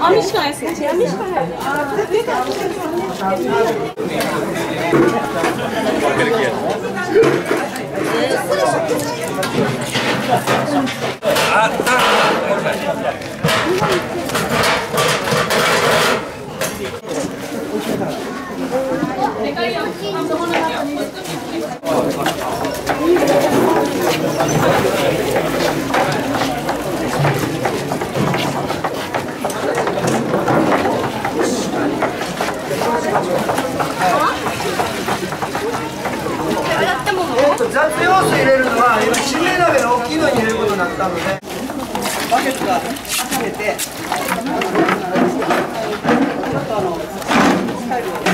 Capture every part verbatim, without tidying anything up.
網しかないですね。網しかない。 雑用水入れるのは今しめ鍋の大きいのに入れることになったので、バケツが挟めてちょっとあのスタイルを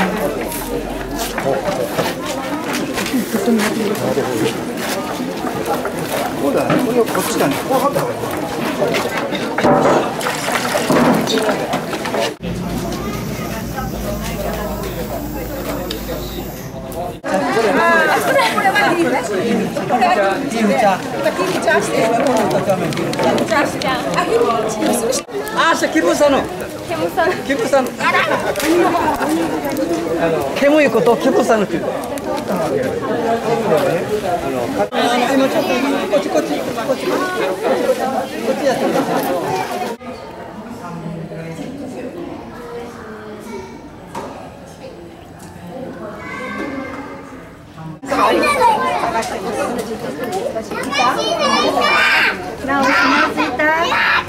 こうだね、これをこっちだね、こう貼った方がいい。아기부산기부산煙いことキブサのっていう。今ちょっとこっちこっちこっちこっちこっちやってください。なおしまついた。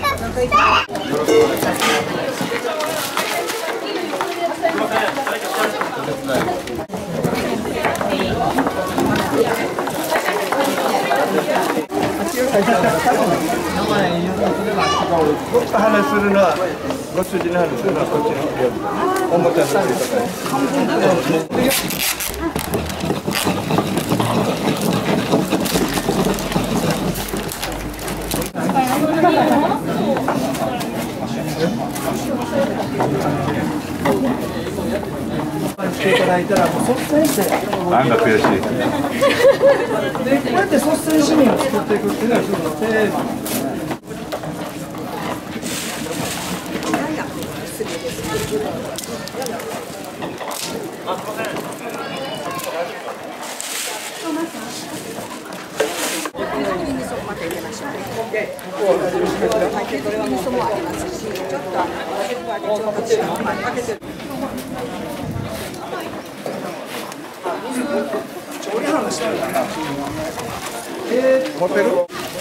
僕と話するのは、ご主人の話するのはこっちのおもちゃのとか。していただいたらもう率先してなんか悔しい。 でこうやって率先市民を作っていくっていうのは一つのテーマなんですね。調理班の下にえー、持ってる？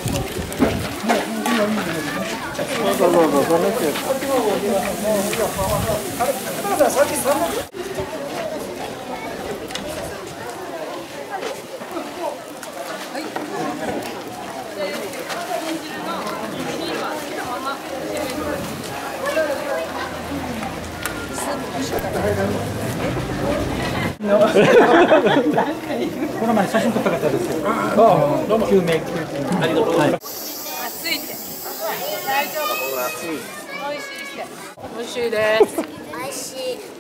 そうそうそうそう、その人や。あれ、高田さん、さっきさんまん。この前写真撮った方ですよ。ああ、どうも。救命救急。ありがとうございます。 暑いって。大丈夫。美味しいって。美味しいです。 美味しい。